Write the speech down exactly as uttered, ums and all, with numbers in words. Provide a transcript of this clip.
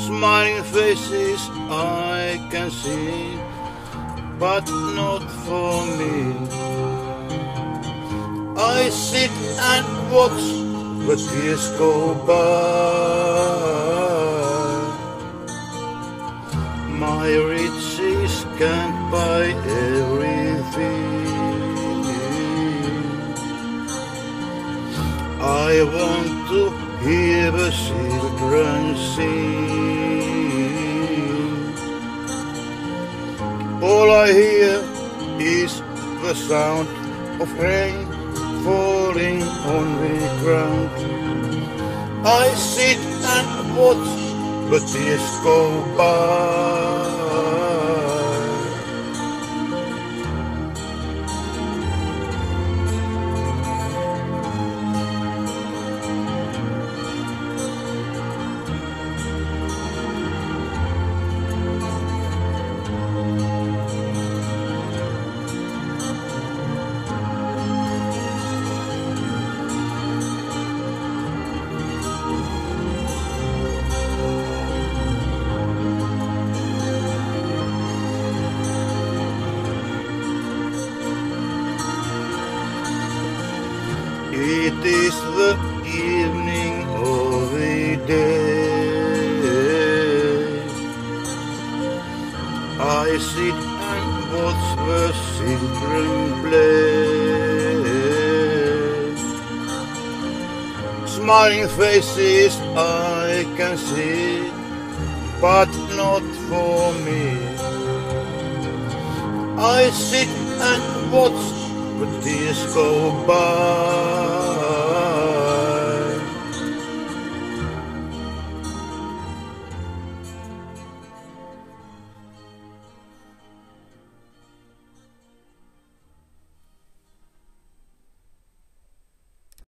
Smiling faces I can see, but not for me. I sit and watch the tears go by. My riches can't buy everything. I want to hear the children sing. All I hear is the sound of rain falling on the ground. I sit and watch the tears go by. It is the evening of the day. I sit and watch the children play. Smiling faces I can see, but not for me. I sit and watch the tears go by.